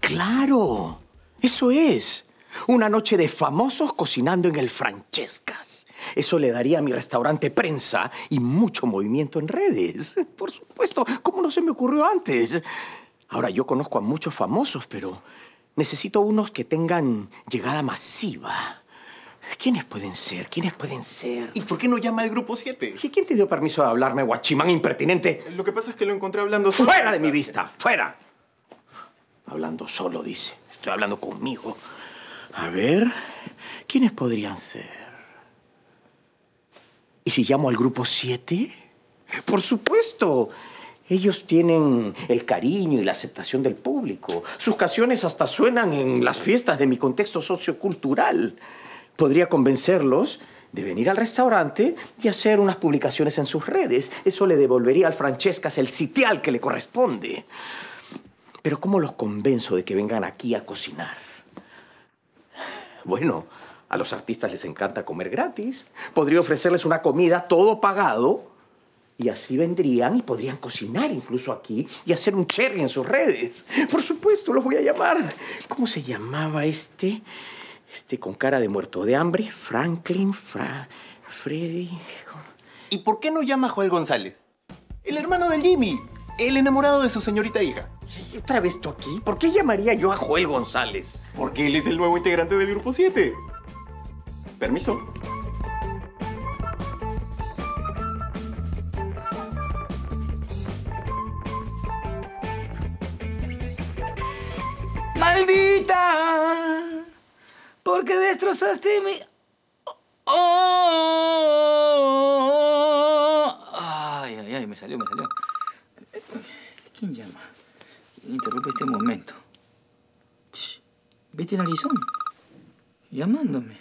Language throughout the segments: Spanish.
¡Claro! Eso es. Una noche de famosos cocinando en el Francescas. Eso le daría a mi restaurante prensa y mucho movimiento en redes. Por supuesto, ¿cómo no se me ocurrió antes? Ahora, yo conozco a muchos famosos, pero necesito unos que tengan llegada masiva. ¿Quiénes pueden ser? ¿Quiénes pueden ser? ¿Y por qué no llama al Grupo 7? ¿Y quién te dio permiso de hablarme, guachimán impertinente? Lo que pasa es que lo encontré hablando solo. ¡Fuera de mi vista! ¡Fuera! Hablando solo, dice. Estoy hablando conmigo. A ver, ¿quiénes podrían ser? ¿Y si llamo al Grupo 7? ¡Por supuesto! Ellos tienen el cariño y la aceptación del público. Sus canciones hasta suenan en las fiestas de mi contexto sociocultural. Podría convencerlos de venir al restaurante y hacer unas publicaciones en sus redes. Eso le devolvería al Francescas el sitial que le corresponde. Pero ¿cómo los convenzo de que vengan aquí a cocinar? Bueno, a los artistas les encanta comer gratis. Podría ofrecerles una comida todo pagado y así vendrían y podrían cocinar incluso aquí y hacer un cherry en sus redes. Por supuesto, los voy a llamar. ¿Cómo se llamaba este? Con cara de muerto de hambre. Franklin, Freddy... ¿Y por qué no llama a Joel González? El hermano de Jimmy. El enamorado de su señorita hija. ¿Otra vez tú aquí? ¿Por qué llamaría yo a Joel González? Porque él es el nuevo integrante del Grupo 7. Permiso. ¡Maldita! Porque destrozaste mi... ¡Oh! Ay, me salió. ¿Quién llama? ¿Quién interrumpe este momento? Shh. ¿Viste narizón? Llamándome.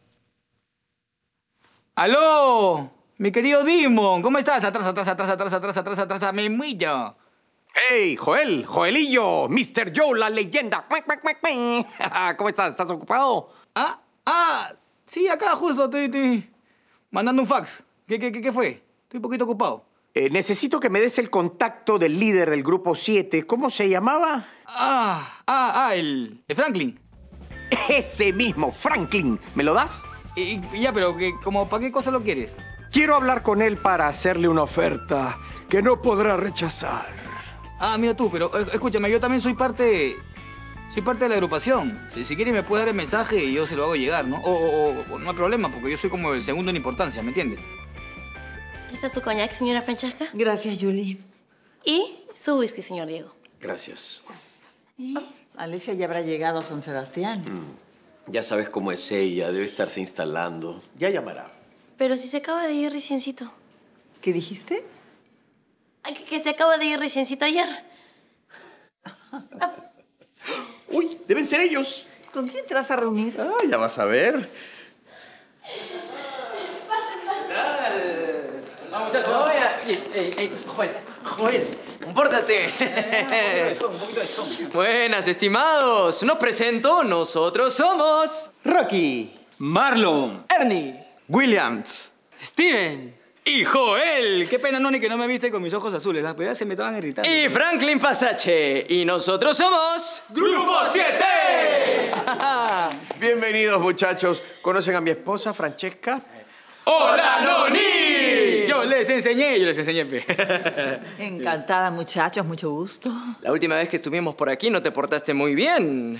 ¡Aló! Mi querido Dimon, ¿cómo estás? Atrás, me muillo. ¡Hey, Joel! ¡Joelillo! ¡Mr. Joe, la leyenda! ¿Cómo estás? ¿Estás ocupado? Sí, acá justo estoy mandando un fax. ¿Qué fue? Estoy un poquito ocupado. Necesito que me des el contacto del líder del Grupo 7. ¿Cómo se llamaba? El Franklin. Ese mismo, Franklin. ¿Me lo das? Ya, pero ¿para qué cosa lo quieres? Quiero hablar con él para hacerle una oferta que no podrá rechazar. Mira tú, pero escúchame, yo también soy parte de la agrupación. Si quieres me puedes dar el mensaje y yo se lo hago llegar, ¿no? O no hay problema, porque yo soy como el segundo en importancia, ¿me entiendes? ¿Está su coñac, señora Francesca? Gracias, Julie. Y su whisky, señor Diego. Gracias. ¿Y Alesia ya habrá llegado a San Sebastián? Ya sabes cómo es ella. Debe estarse instalando. Ya llamará. Pero si se acaba de ir reciencito. ¿Qué dijiste? Que se acaba de ir reciencito ayer. ¡Uy! Deben ser ellos. ¿Con quién te vas a reunir? Ya vas a ver. Vamos, muchachos. Joel, compórtate. Un poquito de son. Buenas, estimados. Nos presento, nosotros somos... Rocky. Marlon. Ernie. Williams. Steven. Y Joel. Qué pena, Noni, que no me viste con mis ojos azules. Las pedas se me estaban irritando. Y Franklin Pasache. Y nosotros somos... ¡Grupo 7! Bienvenidos, muchachos. ¿Conocen a mi esposa, Francesca? ¡Hola, Noni! Yo les enseñé, Encantada, muchachos. Mucho gusto. La última vez que estuvimos por aquí no te portaste muy bien.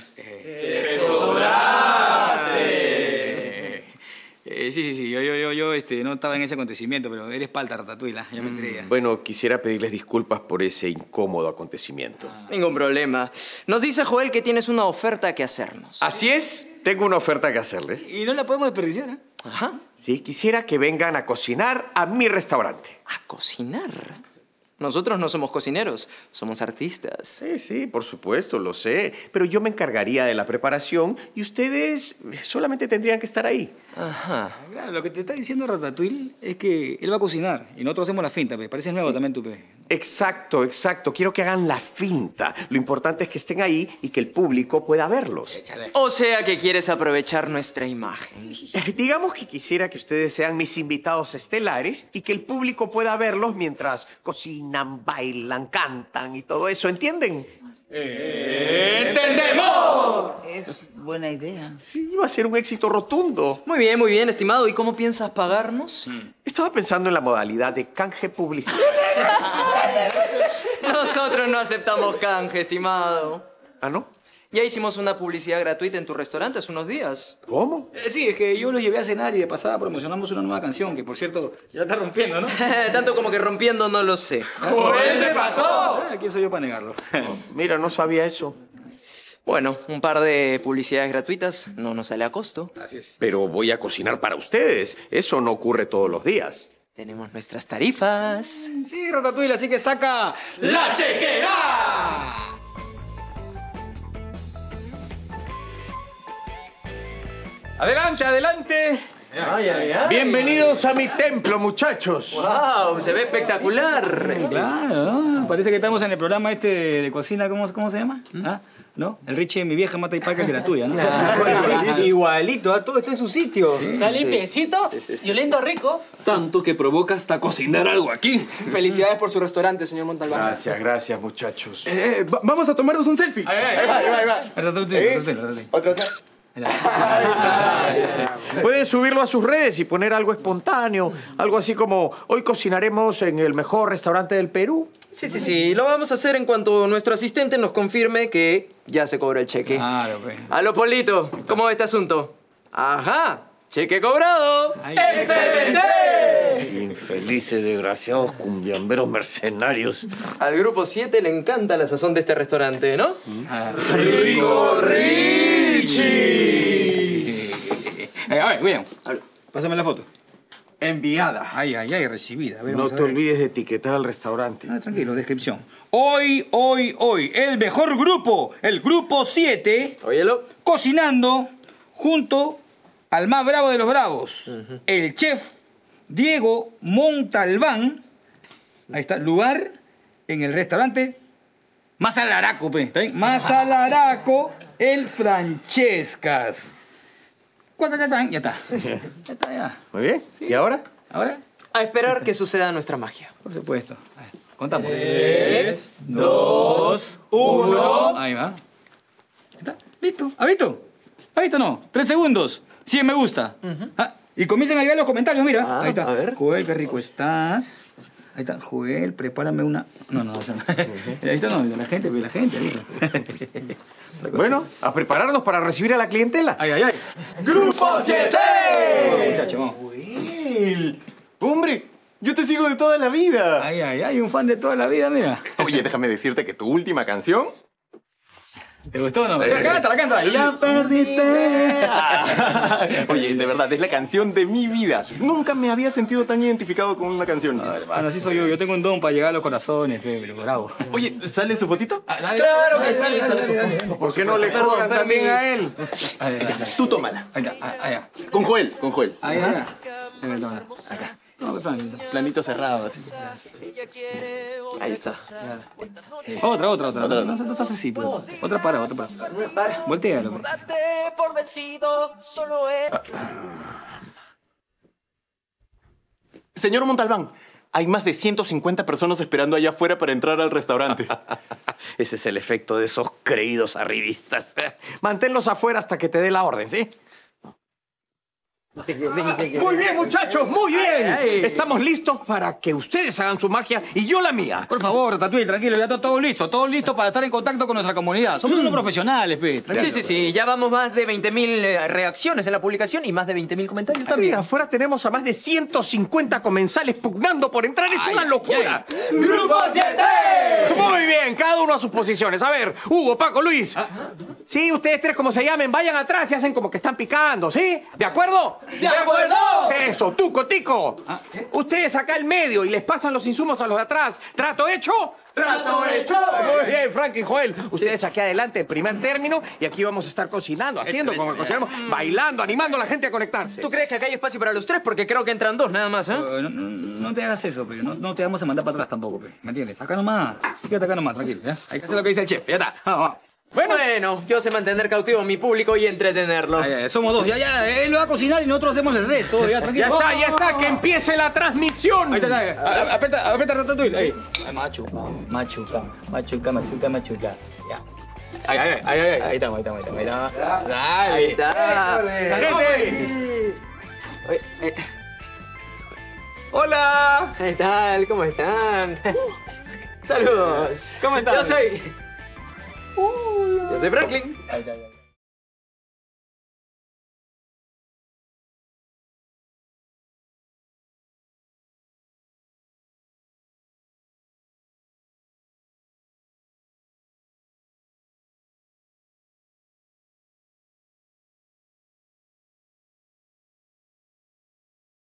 Sí. Yo no estaba en ese acontecimiento, pero eres palta, Ratatouille. Ya me enteré. Bueno, quisiera pedirles disculpas por ese incómodo acontecimiento. Ningún problema. Nos dice Joel que tienes una oferta que hacernos. Así es. Tengo una oferta que hacerles. Y no la podemos desperdiciar, ¿eh? Ajá. Sí, quisiera que vengan a cocinar a mi restaurante. ¿A cocinar? Nosotros no somos cocineros, somos artistas. Sí, por supuesto, lo sé. Pero yo me encargaría de la preparación y ustedes solamente tendrían que estar ahí. Ajá. Claro, lo que te está diciendo Ratatouille es que él va a cocinar y nosotros hacemos la finta, pe. Parece nuevo también tú, pe. Exacto. Quiero que hagan la finta. Lo importante es que estén ahí y que el público pueda verlos. O sea que quieres aprovechar nuestra imagen. Digamos que quisiera que ustedes sean mis invitados estelares y que el público pueda verlos mientras cocinan, bailan, cantan y todo eso, ¿entienden? ¡Entendemos! buena idea. Sí, iba a ser un éxito rotundo. Muy bien, estimado. ¿Y cómo piensas pagarnos? Estaba pensando en la modalidad de canje publicitario. Nosotros no aceptamos canje, estimado. ¿Ah, no? Ya hicimos una publicidad gratuita en tu restaurante hace unos días. ¿Cómo? Sí, es que yo los llevé a cenar y de pasada promocionamos una nueva canción, que por cierto, ya está rompiendo, ¿no? Tanto como que rompiendo no lo sé. ¡Pues se pasó! ¿Quién soy yo para negarlo? Mira, no sabía eso. Bueno, un par de publicidades gratuitas no nos sale a costo. Pero voy a cocinar para ustedes. Eso no ocurre todos los días. Tenemos nuestras tarifas. Sí, Ratatouille, así que saca la chequera. Adelante, adelante. Bienvenidos a mi templo, muchachos. ¡Wow! Se ve espectacular. Claro, parece que estamos en el programa este de cocina, ¿cómo se llama? ¿Ah? ¿No? El Richie, mi vieja, mata y paca que la tuya, ¿no? Sí, igualito, todo está en su sitio. Está limpiecito y oliendo rico. Tanto que provoca hasta cocinar algo aquí. Felicidades por su restaurante, señor Montalbán. Gracias, gracias, muchachos. Vamos a tomarnos un selfie. Ahí va. Ratatouille. Otro. Pueden subirlo a sus redes y poner algo espontáneo. Algo así como, hoy cocinaremos en el mejor restaurante del Perú. Sí. Lo vamos a hacer en cuanto nuestro asistente nos confirme que ya se cobró el cheque. Claro, pues. Aló, Polito. ¿Cómo va este asunto? Ajá. Cheque cobrado. ¡Excelente! Infelices, desgraciados, cumbiamberos mercenarios. Al grupo 7 le encanta la sazón de este restaurante, ¿no? ¡Rico Richie! A ver, William, pásame la foto. Enviada. Ay, recibida. A ver, No vamos a te ver. olvides de etiquetar al restaurante. Tranquilo, descripción. Hoy, el mejor grupo, el grupo 7, Óyelo. cocinando junto al más bravo de los bravos, el chef Diego Montalbán. Ahí está, lugar en el restaurante Mazalaraco, pe. ¿Está bien? Mazalaraco, el Francescas. Ya está. Ya. Muy bien. ¿Y ahora? ¿Ahora? A esperar que suceda nuestra magia. Por supuesto. A ver, contamos. 3, 2, 1. Ahí va. ¿Está? ¿Listo? ¿Ha visto? ¿Ha visto no? 3 segundos. 100 me gusta. Y comiencen a llegar los comentarios, mira. Ahí está. A ver. Joel, qué rico estás. Ahí está. Joel, prepárame una... No, eso no. Ahí está, no. La gente. Ahí está. Bueno, a prepararnos para recibir a la clientela. Ay. ¡Grupo 7! Vamos, muchachos, vamos. Joel. Hombre, yo te sigo de toda la vida. Ay, un fan de toda la vida, mira. Oye, déjame decirte que tu última canción... ¿Te gustó o no? La canta. Ya perdiste. Oye, de verdad, es la canción de mi vida. Nunca me había sentido tan identificado con una canción. Hermano, así soy yo. Yo tengo un don para llegar a los corazones, pero bravo. Oye, ¿sale su fotito? Claro que sí. ¿Por qué no le cobran también a él? Tú tómala. Ahí está, allá. Con Joel. Ahí. Acá. No, Planito cerrado, así. Ahí está. Otra. No seas así, pues. Otra para. Voltéalo, pues. Por vencido, solo es. Señor Montalbán, hay más de 150 personas esperando allá afuera para entrar al restaurante. Ese es el efecto de esos creídos arribistas. Manténlos afuera hasta que te dé la orden, ¿sí? Muy bien, muchachos, muy bien. Estamos listos para que ustedes hagan su magia y yo la mía. Por favor, Ratatouille, tranquilo, ya está todo listo para estar en contacto con nuestra comunidad. Somos unos profesionales, pe. Sí. Ya vamos más de 20.000 reacciones en la publicación y más de 20.000 comentarios también. Mira, afuera tenemos a más de 150 comensales pugnando por entrar. Es una locura. ¡Grupo 7! Muy bien, cada uno a sus posiciones. A ver, Hugo, Paco, Luis. Sí, ustedes tres, como se llamen, vayan atrás y hacen como que están picando, ¿sí? ¿De acuerdo? ¡De acuerdo! Eso, tú, Cotico. Ustedes acá al medio y les pasan los insumos a los de atrás. ¿Trato hecho? ¡Trato hecho! Muy bien, Frank y Joel. Ustedes aquí adelante, en primer término, y aquí vamos a estar cocinando, haciendo como cocinamos, bailando, animando a la gente a conectarse. ¿Tú crees que acá hay espacio para los tres? Porque creo que entran dos nada más, ¿eh? No te hagas eso, pero no te vamos a mandar para atrás tampoco, pe. ¿Me entiendes? Acá nomás. Quédate acá nomás, tranquilo, ¿ya? Hay que hacer lo que dice el chef. Ya está. Vamos. Bueno, yo sé mantener cautivo a mi público y entretenerlo. Somos dos. Ya. Él lo va a cocinar y nosotros hacemos el resto. Ya, tranquilo. Ya está, que empiece la transmisión. Ahí está. Aprieta Ratatouille. Ahí. Machuca. Ya. Ahí estamos. Dale. Ahí está. ¡Sargente! Hola. ¿Qué tal? ¿Cómo están? Saludos. ¿Cómo estás? Yo soy Franklin. Ahí está.